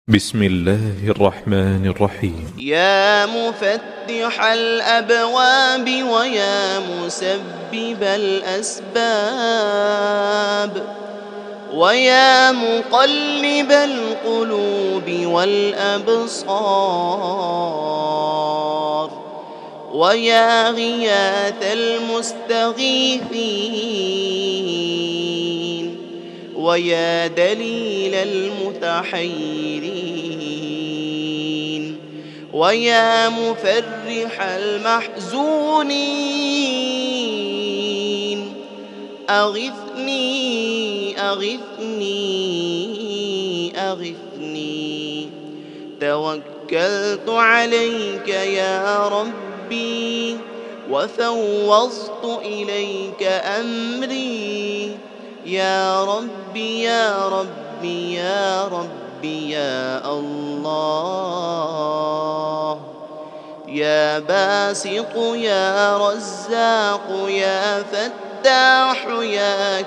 بسم الله الرحمن الرحيم. يا مفتح الأبواب ويا مسبب الأسباب ويا مقلب القلوب والأبصار ويا غياث المستغيثين ويا دليل المتحيرين ويا مفرح المحزونين أغثني أغثني أغثني توكلت عليك يا ربي وفوضت إليك أمري يا ربي يا ربي يا ربي يا الله يا باسط يا رزاق يا فتاح يا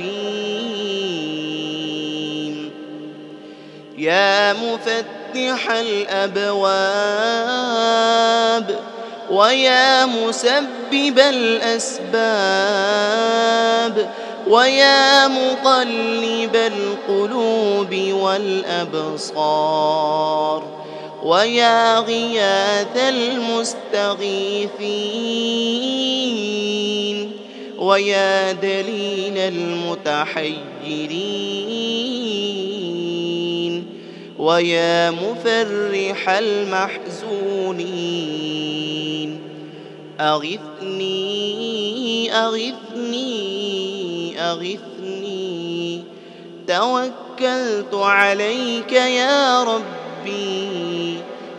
كريم يا مفتح الأبواب ويا مسبب الأسباب ويا مقلب القلوب والأبصار ويا غياث المستغيثين ويا دليل المتحيرين ويا مفرح المحزونين أغثني أغثني أغثني توكلت عليك يا ربي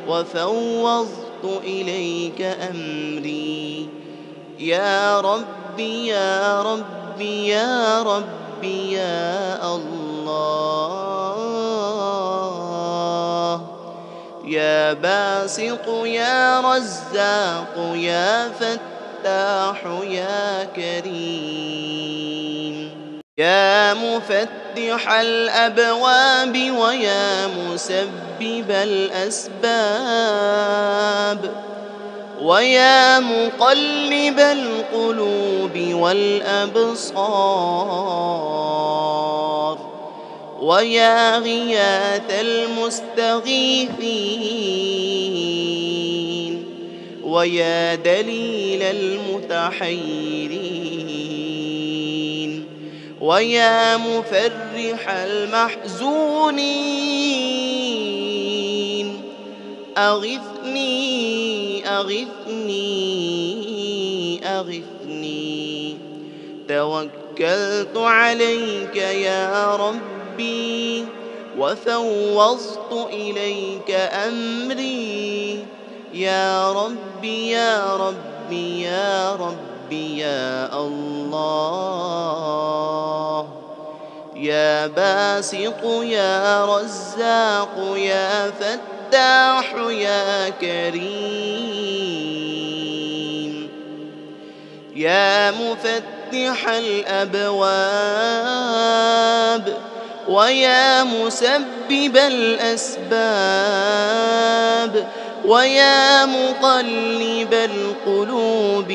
وفوضت إليك أمري يا ربي يا ربي يا ربي يا الله يا باسط يا رزاق يا فتاح يا كريم يا مفتح الأبواب ويا مسبب الأسباب ويا مقلب القلوب والأبصار ويا غياث المستغيثين ويا دليل المتحيرين ويا مفرح المحزونين أغثني أغثني أغثني توكلت عليك يا ربي وفوضت إليك أمري يا ربي يا ربي يا ربي يا الله يا باسط يا رزاق يا فتاح يا كريم يا مفتح الأبواب ويا مسبب الأسباب ويا مقلب القلوب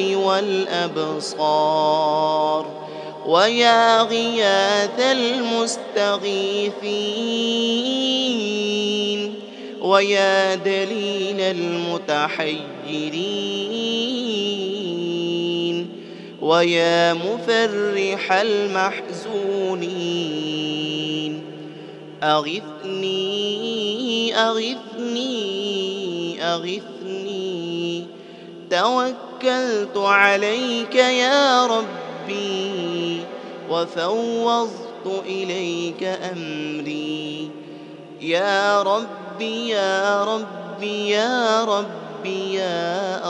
والأبصار ويا غياث المستغيثين ويا دليل المتحيرين ويا مفرح المحزونين أغثني أغثني أغثني توكلت عليك يا ربي وفوضت إليك أمري يا ربي يا ربي يا ربي يا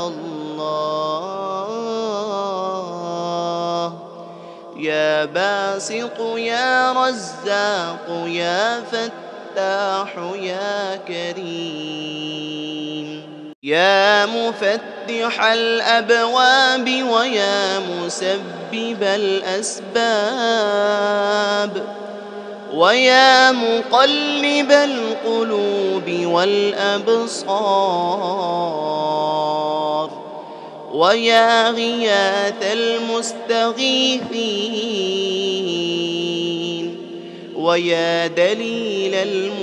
الله يا باسط يا رزاق يا فتاح يا كريم يا مفتح الأبواب ويا مسبب الأسباب ويا مقلب القلوب القلوب والأبصار ويا غياث المستغيثين ويا دليل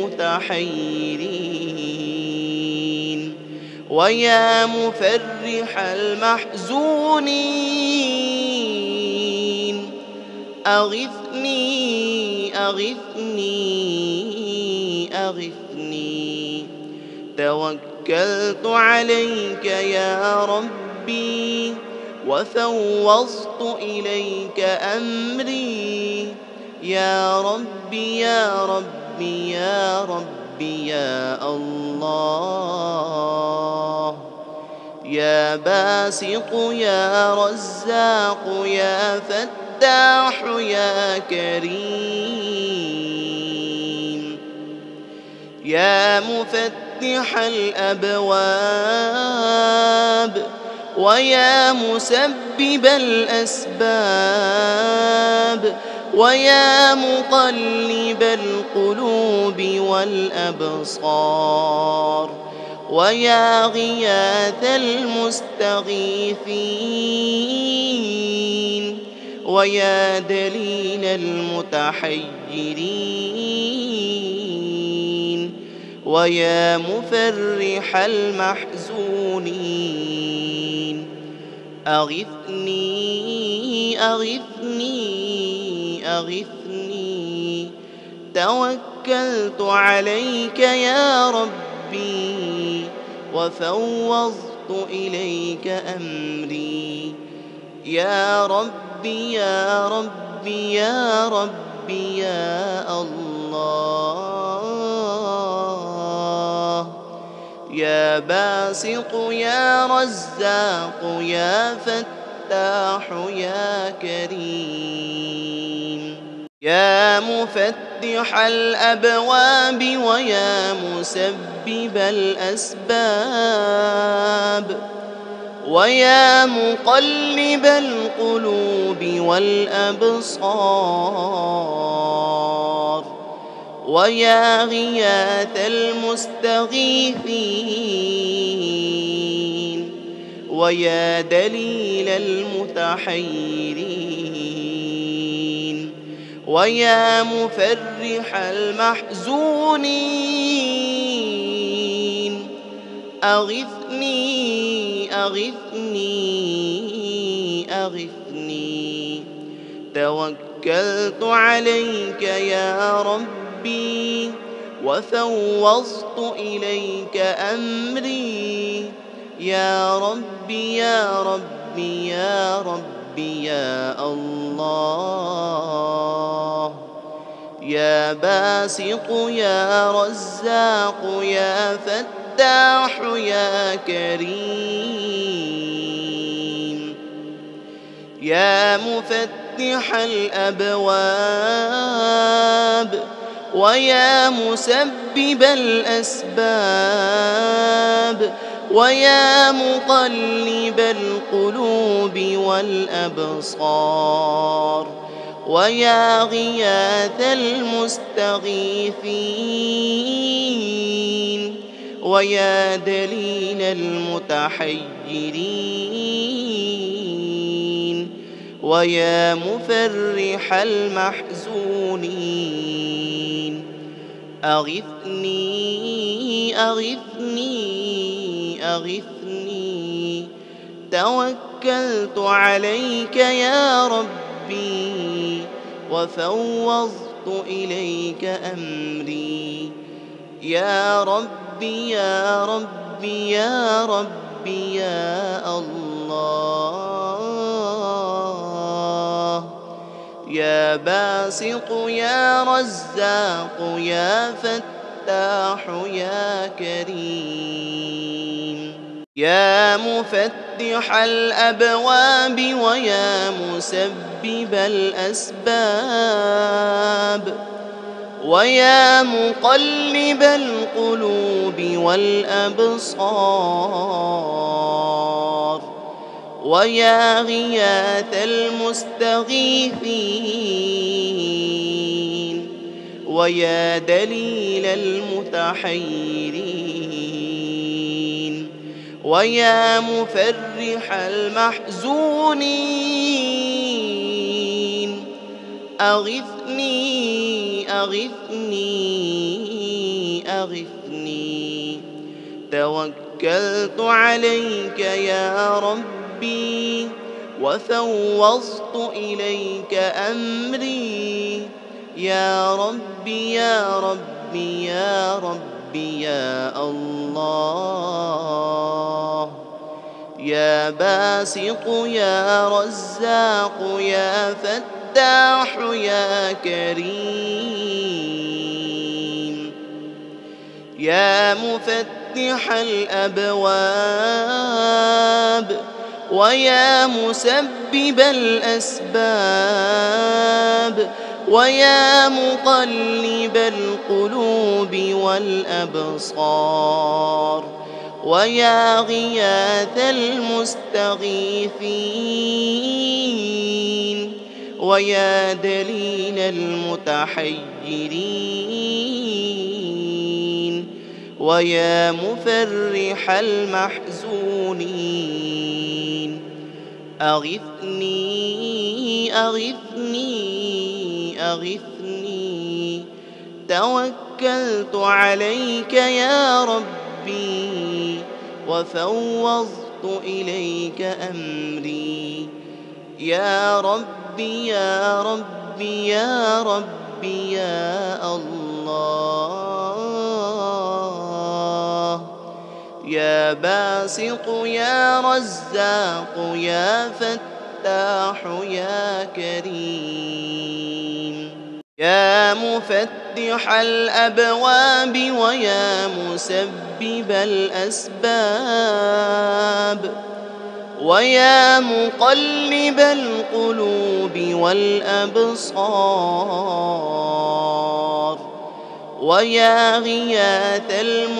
المتحيرين ويا مفرح المحزونين أغثني أغثني أغثني توكلت عليك يا ربي وفوضت إليك أمري يا ربي يا ربي يا ربي يا الله يا باسط يا رزاق يا فتاح يا كريم يا مفتح الأبواب ويا مسبب الأسباب ويا مقلب القلوب والأبصار ويا غياث المستغيثين ويا دليل المتحيرين ويا مفرح المحزونين أغثني أغثني أغثني توكلت عليك يا ربي وفوضت إليك أمري يا ربي يا ربي يا ربي يا الله يا باسط يا رزاق يا فتاح يا كريم يا مفتح الأبواب ويا مسبب الأسباب ويا مقلب القلوب والأبصار ويا غياث المستغيثين ويا دليل المتحيرين ويا مفرح المحزونين أغثني أغثني أغثني توكلت عليك يا ربي وفوضت إليك أمري يا ربي يا ربي يا ربي يا الله يا باسط يا رزاق يا فتاح يا كريم يا مفتح الأبواب ويا مسبب الأسباب ويا مقلب القلوب والأبصار ويا غياث المستغيثين ويا دليل المتحيرين ويا مفرح المحزونين أغثني أغثني أغثني توكلت عليك يا ربي وفوضت إليك أمري يا ربي يا ربي يا ربي يا الله يا باسط يا رزاق يا فتاح يا كريم يا مفتح الأبواب ويا مسبب الأسباب ويا مقلب القلوب والأبصار ويا غياث المستغيثين ويا دليل المتحيرين ويا مفرح المحزونين أغثني أغثني أغثني توكلت عليك يا ربي وفوضت إليك أمري يا ربي يا ربي يا ربي يا الله يا باسط يا رزاق يا فتاح يا كريم يا مفتح الأبواب ويا مسبب الأسباب ويا مقلب القلوب والأبصار ويا غياث المستغيثين ويا دليل المتحيرين ويا مفرح المحزونين أغثني أغثني أغثني توكلت عليك يا ربي وفوضت إليك أمري يا ربي يا ربي يا ربي يا الله يا باسط يا رزاق يا فتاح يا كريم يا مفتح الأبواب ويا مسبب الأسباب ويا مقلب القلوب والأبصار ويا غياث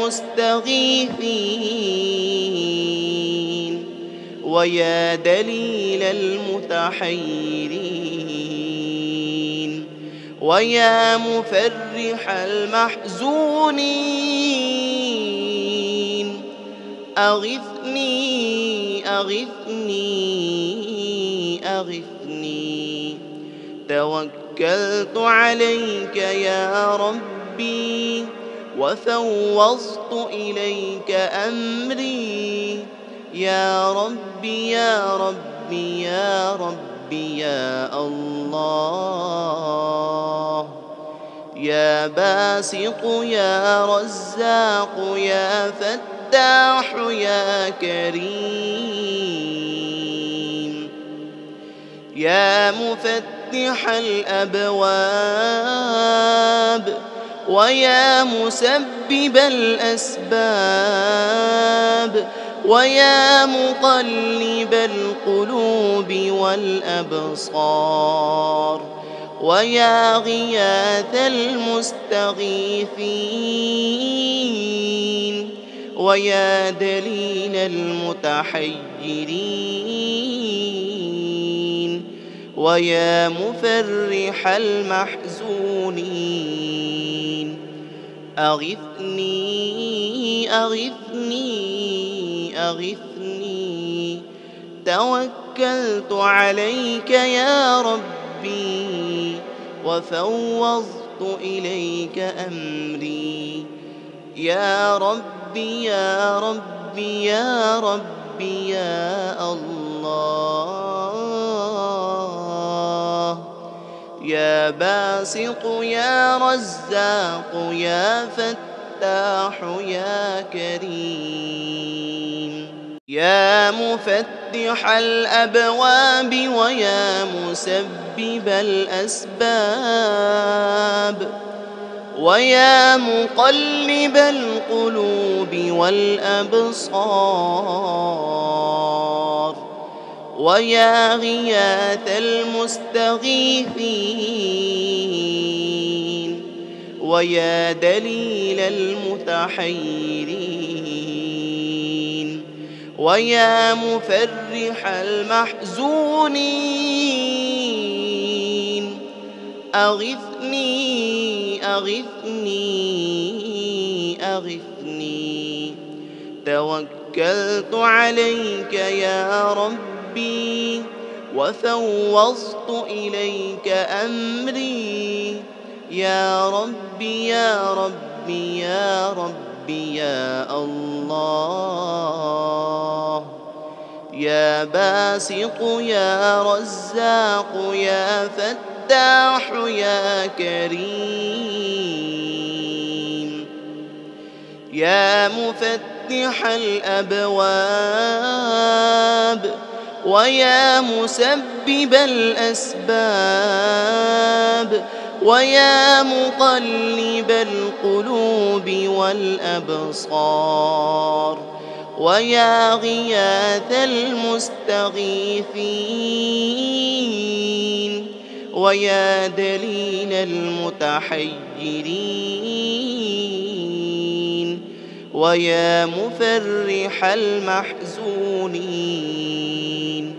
المستغيثين ويا دليل المتحيرين ويا مفرح المحزونين أغثني أغثني أغثني توكلت عليك يا ربي وفوضت إليك أمري يا ربي يا ربي يا ربي يا الله يا باسط يا رزاق يا فتاح يا كريم يا مفتح الأبواب ويا مسبب الأسباب ويا مقلب القلوب والأبصار ويا غياث المستغيثين ويا دليل المتحيرين ويا مفرح المحزونين أغثني أغثني أغثني توكلت عليك يا ربي وفوضت إليك أمري يا ربي يا ربي يا ربي يا الله يا باسط يا رزاق يا فتاح يا كريم يا مفتح الأبواب ويا مسبب الأسباب ويا مقلب القلوب والأبصار ويا غياث المستغيثين ويا دليل المتحيرين ويا مفرح المحزونين أغثني أغثني توكلت عليك يا ربي وفوضت إليك أمري يا ربي يا ربي يا ربي يا الله يا باسط يا رزاق يا فتاح يا كريم يا مفتح الأبواب ويا مسبب الأسباب ويا مقلب القلوب والأبصار ويا غياث المستغيثين ويا دليل المتحيرين ويا مفرح المحزونين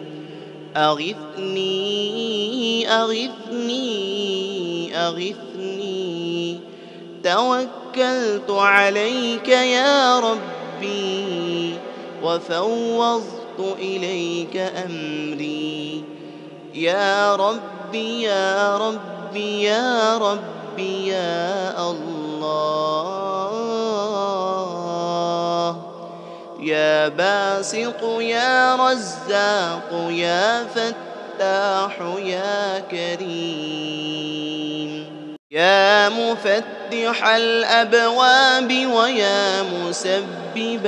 أغثني أغثني أغثني توكلت عليك يا ربي وفوضت إليك أمري يا ربي يا ربي يا ربي يا الله يا باسط يا رزاق يا فتاح يا كريم يا مفتح الأبواب ويا مسبب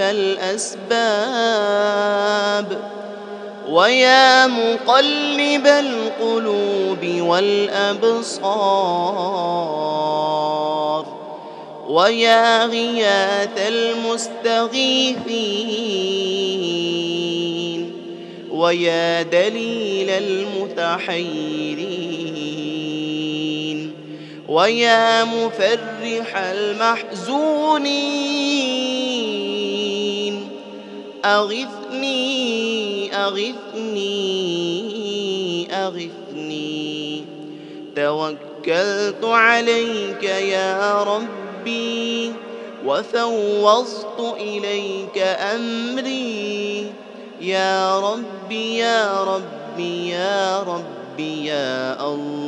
الأسباب ويا مقلب القلوب والأبصار ويا غياث المستغيثين ويا دليل المتحيرين ويا مفرح المحزونين أغثني أغثني أغثني توكلت عليك يا ربي وفوضت إليك أمري يا ربي يا ربي يا ربي يا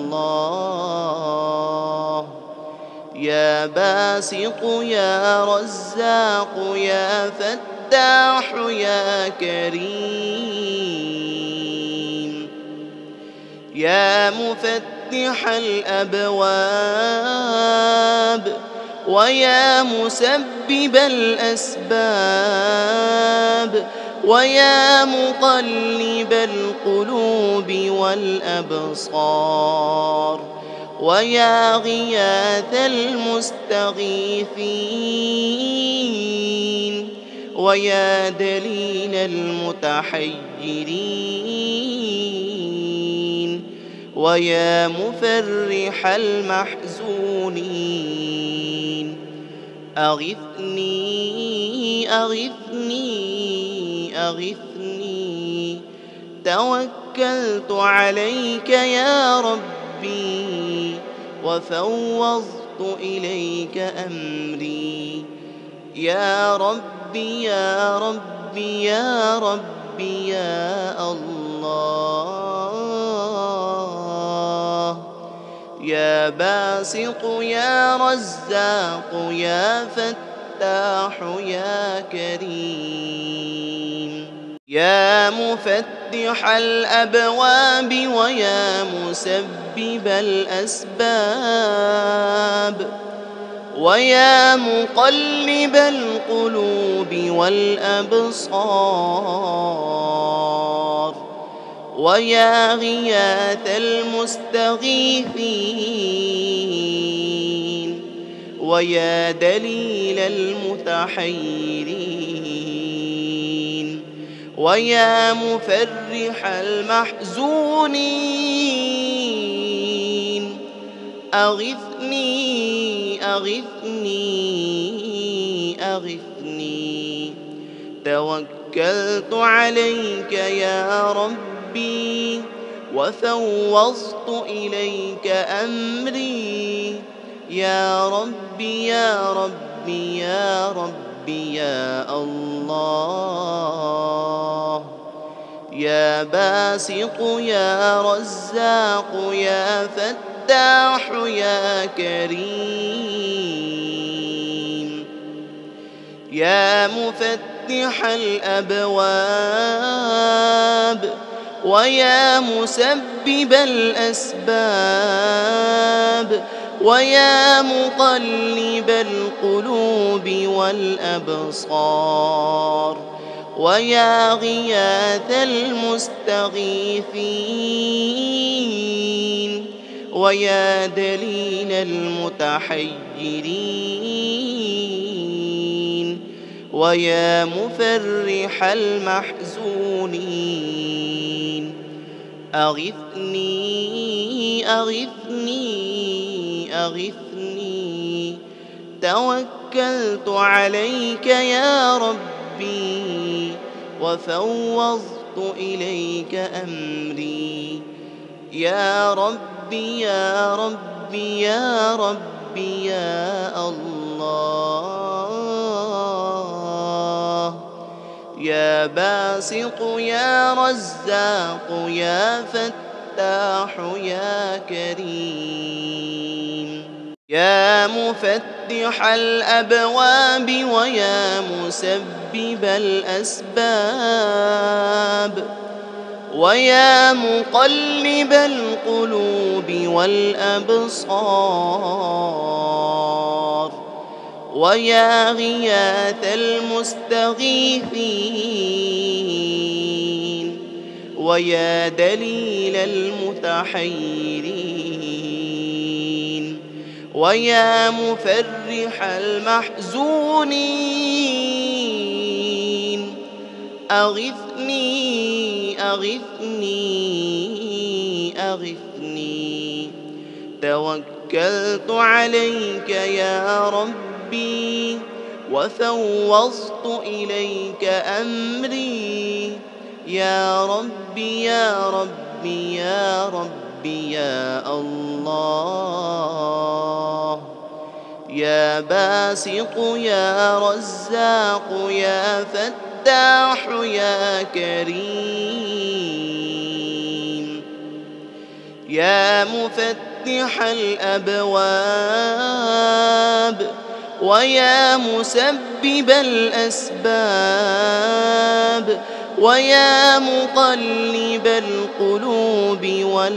الله يا باسط يا رزاق يا فتاح يا كريم يا مفتح الأبواب ويا مسبب الأسباب ويا مقلب القلوب والأبصار ويا غياث المستغيثين ويا دليل المتحيرين ويا مفرح المحزونين أغثني أغثني أغثني توكلت عليك يا ربي وفوضت إليك أمري يا ربي يا ربي يا ربي يا الله يا باسط يا رزاق يا فتاح يا كريم يا مفتح الأبواب ويا مسبب الأسباب ويا مقلب القلوب والأبصار ويا غياث المستغيثين ويا دليل المتحيرين ويا مفرح المحزونين أغثني أغثني أغثني توكلت عليك يا ربي وفوضت إليك أمري يا ربي يا ربي يا ربي يا الله. يا باسط يا رزاق يا فتاح يا كريم. يا مفتح الأبواب ويا مسبب الأسباب ويا مقلب القلوب والأبصار ويا غياث المستغيثين ويا دليل المتحيرين ويا مفرح المحزونين. أغثني أغثني أغثني، توكلت عليك يا ربي وفوضت إليك أمري. يا ربي يا ربي يا ربي يا الله. يا باسط يا رزاق يا فتاح يا كريم. يا مفتح الأبواب ويا مسبب الأسباب ويا مقلب القلوب والأبصار ويا غياث المستغيثين ويا دليل المتحيرين ويا مفرح المحزونين. أغثني أغثني أغثني، توكلت عليك يا ربي وفوضت إليك أمري. يا ربي يا ربي يا ربي يا الله. يا باسط يا رزاق يا فتاح يا كريم. يا مفتح الأبواب ويا مسبب الأسباب ويا مقلب القلوب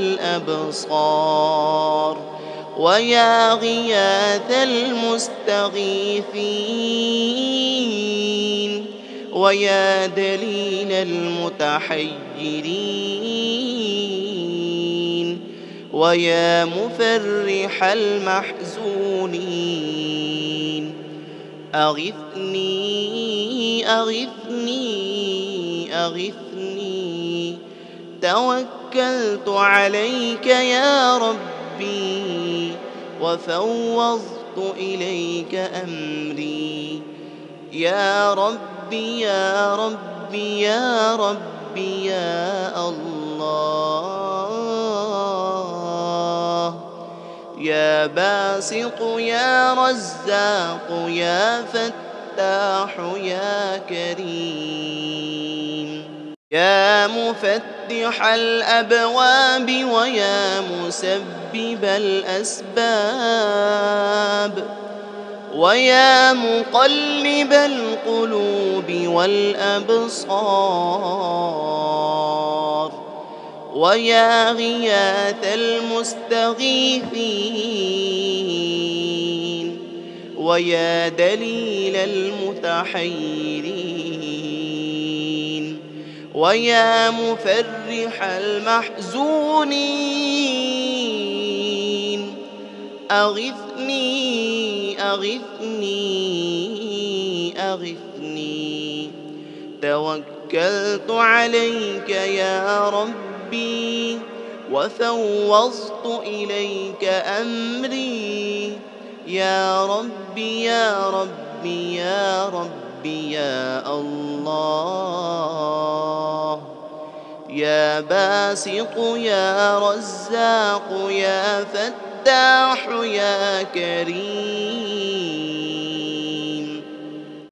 والأبصار ويا غياث المستغيثين ويا دليل المتحيرين ويا مفرح المحزونين. أغثني أغثني أغثني، توكلت عليك يا ربي وفوضت إليك أمري. يا ربي يا ربي يا ربي يا الله. يا باسط يا رزاق يا فتاح يا كريم. يا مفتح الأبواب ويا مسبب الأسباب ويا مقلب القلوب والأبصار ويا غياث المستغيثين ويا دليل المتحيرين ويا مفرح المحزونين. أغثني أغثني أغثني، توكلت عليك يا ربي وفوضت إليك أمري. يا ربي يا ربي يا ربي يا الله. يا باسط يا رزاق يا فتاح الفتاح يا كريم.